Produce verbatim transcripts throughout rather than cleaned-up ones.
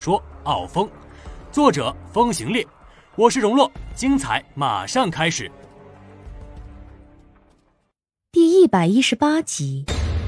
说傲风，作者风行烈，我是荣洛，精彩马上开始。 第一百一十八集。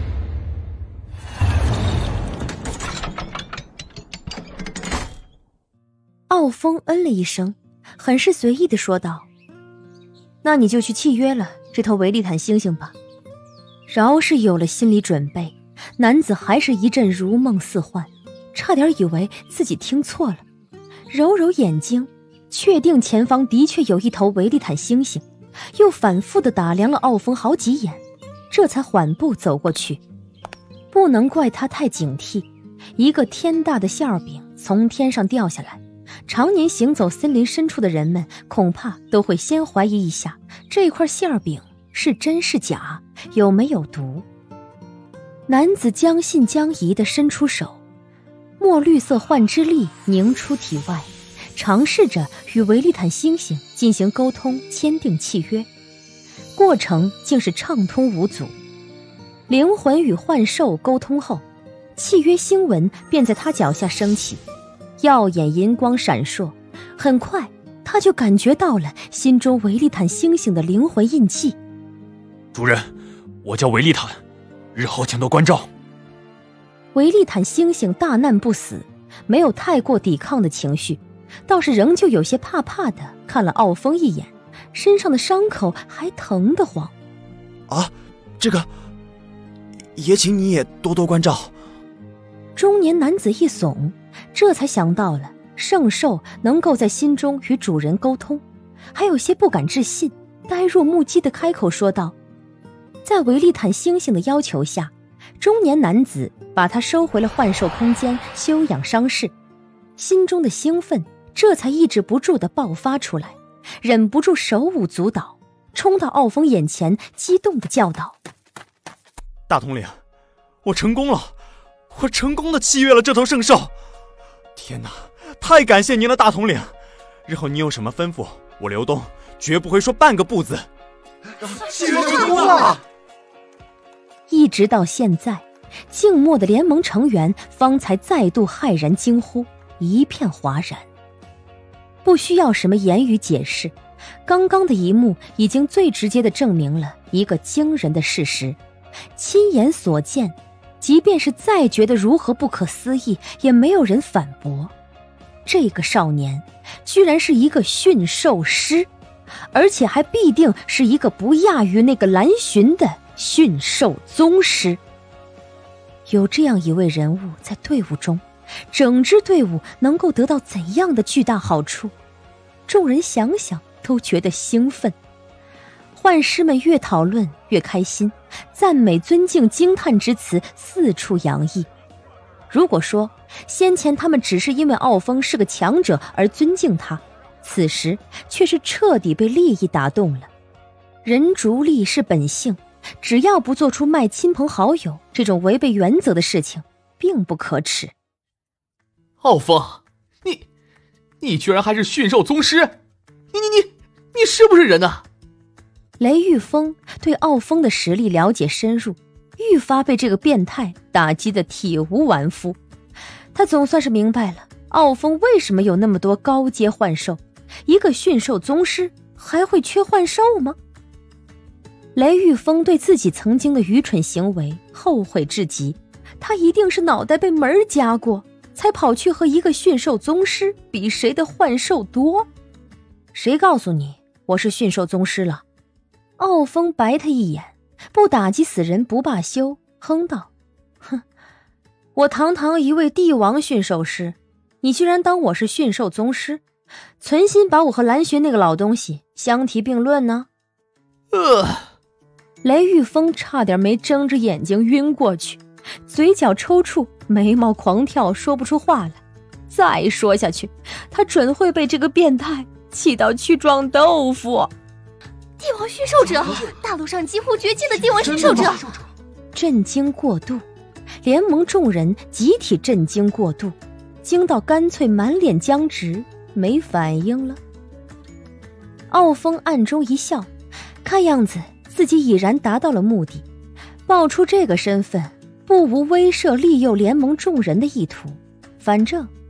傲风嗯了一声，很是随意地说道：那你就去契约了这头维利坦猩猩吧。饶是有了心理准备，男子还是一阵如梦似幻，差点以为自己听错了。揉揉眼睛，确定前方的确有一头维利坦猩猩，又反复地打量了傲风好几眼，这才缓步走过去。不能怪他太警惕，一个天大的馅儿饼从天上掉下来，常年行走森林深处的人们恐怕都会先怀疑一下这块馅儿饼是真是假，有没有毒。男子将信将疑地伸出手，墨绿色幻之力凝出体外，尝试着与维利坦猩猩进行沟通，签订契约。过程竟是畅通无阻。灵魂与幻兽沟通后，契约星纹便在他脚下升起，耀眼银光闪烁，很快他就感觉到了心中维利坦猩猩的灵魂印记。 主人，我叫维利坦，日后请多关照。 维利坦猩猩大难不死，没有太过抵抗的情绪，倒是仍旧有些怕怕的看了傲风一眼，身上的伤口还疼得慌。 啊，这个也请你也多多关照。 中年男子一耸，这才想到了圣兽能够在心中与主人沟通，还有些不敢置信，呆若木鸡地开口说道。在维利坦猩猩的要求下，中年男子把他收回了幻兽空间休养伤势，心中的兴奋这才抑制不住地爆发出来，忍不住手舞足蹈，冲到傲风眼前，激动地叫道： 大统领，我成功了，我成功地契约了这头圣兽。天哪，太感谢您了，大统领！日后你有什么吩咐，我刘东绝不会说半个不字。 契约成功了！ 一直到现在，静默的联盟成员方才再度骇然惊呼，一片哗然。不需要什么言语解释，刚刚的一幕已经最直接地证明了一个惊人的事实，亲眼所见，即便是再觉得如何不可思议，也没有人反驳。这个少年居然是一个驯兽师，而且还必定是一个不亚于那个蓝寻的驯兽宗师。有这样一位人物在队伍中，整支队伍能够得到怎样的巨大好处？众人想想都觉得兴奋。幻师们越讨论越开心，赞美、尊敬、惊叹之词四处洋溢。如果说先前他们只是因为傲风是个强者而尊敬他，此时却是彻底被利益打动了。人逐利是本性，只要不做出卖亲朋好友这种违背原则的事情，并不可耻。 傲风，你你居然还是驯兽宗师？你你你你是不是人啊？ 雷玉峰对傲风的实力了解深入，愈发被这个变态打击得体无完肤。他总算是明白了傲风为什么有那么多高阶幻兽，一个驯兽宗师还会缺幻兽吗？雷玉峰对自己曾经的愚蠢行为后悔至极，他一定是脑袋被门夹过，才跑去和一个驯兽宗师比谁的幻兽多。谁告诉你我是驯兽宗师了？傲风白他一眼，不打击死人不罢休，哼道：哼，我堂堂一位帝王驯兽师，你居然当我是驯兽宗师，存心把我和蓝寻那个老东西相提并论呢？ 呃， 雷玉峰差点没睁着眼睛晕过去，嘴角抽搐，眉毛狂跳，说不出话来。再说下去，他准会被这个变态气到去撞豆腐。 帝王驯兽者，大陆上几乎绝迹的帝王驯兽者！ 震惊过度，联盟众人集体震惊过度，惊到干脆满脸僵直，没反应了。傲风暗中一笑，看样子自己已然达到了目的，爆出这个身份不无威慑利诱联盟众人的意图，反正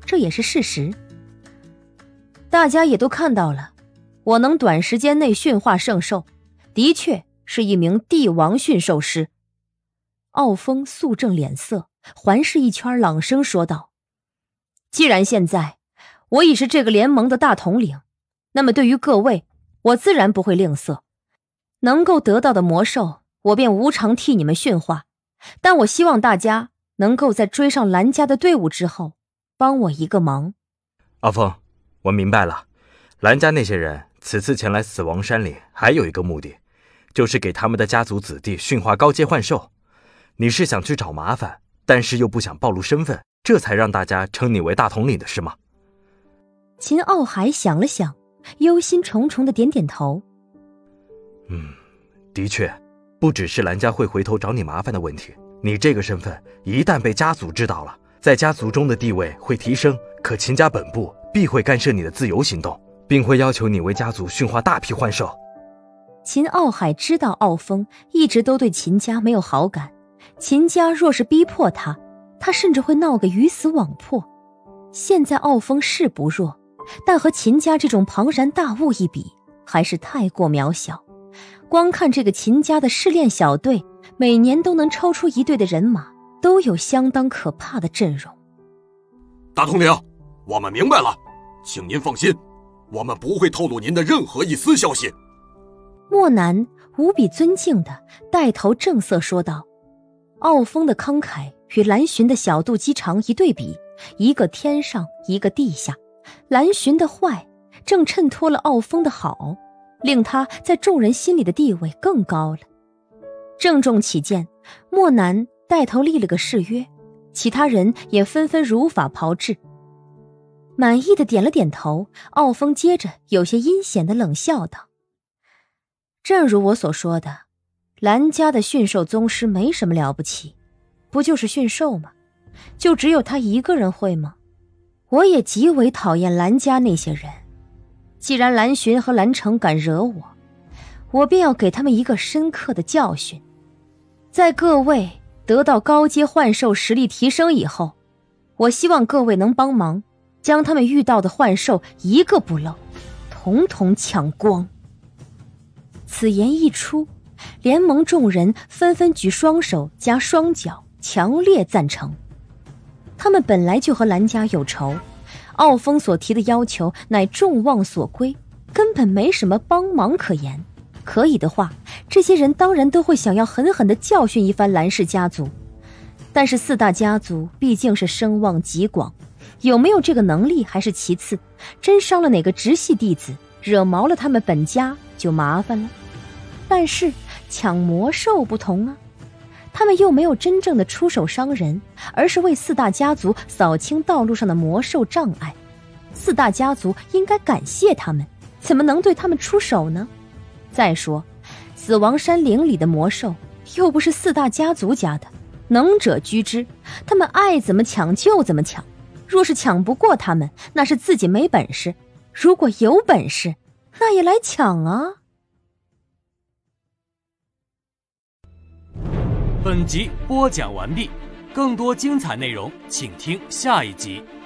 这也是事实。大家也都看到了，我能短时间内驯化圣兽，的确是一名帝王驯兽师。傲风肃正脸色，环视一圈，朗声说道：既然现在我已是这个联盟的大统领，那么对于各位，我自然不会吝啬。能够得到的魔兽，我便无偿替你们驯化。但我希望大家能够在追上蓝家的队伍之后，帮我一个忙。 傲风，我明白了。蓝家那些人此次前来死亡山岭，还有一个目的，就是给他们的家族子弟驯化高阶幻兽。你是想去找麻烦，但是又不想暴露身份，这才让大家称你为大统领的是吗？ 秦傲海想了想，忧心忡忡地点点头。 嗯，的确，不只是蓝家会回头找你麻烦的问题，你这个身份一旦被家族知道了，在家族中的地位会提升，可秦家本部必会干涉你的自由行动，并会要求你为家族驯化大批幻兽。 秦傲海知道傲风一直都对秦家没有好感，秦家若是逼迫他，他甚至会闹个鱼死网破。现在傲风是不弱，但和秦家这种庞然大物一比，还是太过渺小。光看这个秦家的试炼小队，每年都能抽出一队的人马，都有相当可怕的阵容。 大统领，我们明白了，请您放心，我们不会透露您的任何一丝消息。 莫南无比尊敬地带头正色说道。傲风的慷慨与蓝寻的小肚鸡肠一对比，一个天上一个地下，蓝寻的坏正衬托了傲风的好，令他在众人心里的地位更高了。郑重起见，莫南带头立了个誓约，其他人也纷纷如法炮制。满意的点了点头，傲风接着有些阴险的冷笑道：正如我所说的，蓝家的驯兽宗师没什么了不起，不就是驯兽吗？就只有他一个人会吗？我也极为讨厌蓝家那些人，既然蓝寻和蓝城敢惹我，我便要给他们一个深刻的教训。在各位得到高阶幻兽实力提升以后，我希望各位能帮忙将他们遇到的幻兽一个不漏，统统抢光。此言一出，联盟众人纷纷举双手加双脚，强烈赞成。他们本来就和蓝家有仇，傲风所提的要求乃众望所归，根本没什么帮忙可言。可以的话，这些人当然都会想要狠狠地教训一番蓝氏家族。但是四大家族毕竟是声望极广，有没有这个能力还是其次，真伤了哪个直系弟子，惹毛了他们本家就麻烦了。但是抢魔兽不同啊，他们又没有真正的出手伤人，而是为四大家族扫清道路上的魔兽障碍。四大家族应该感谢他们，怎么能对他们出手呢？再说死亡山岭里的魔兽又不是四大家族家的，能者居之，他们爱怎么抢就怎么抢。若是抢不过他们，那是自己没本事，如果有本事，那也来抢啊。 本集播讲完毕，更多精彩内容请听下一集。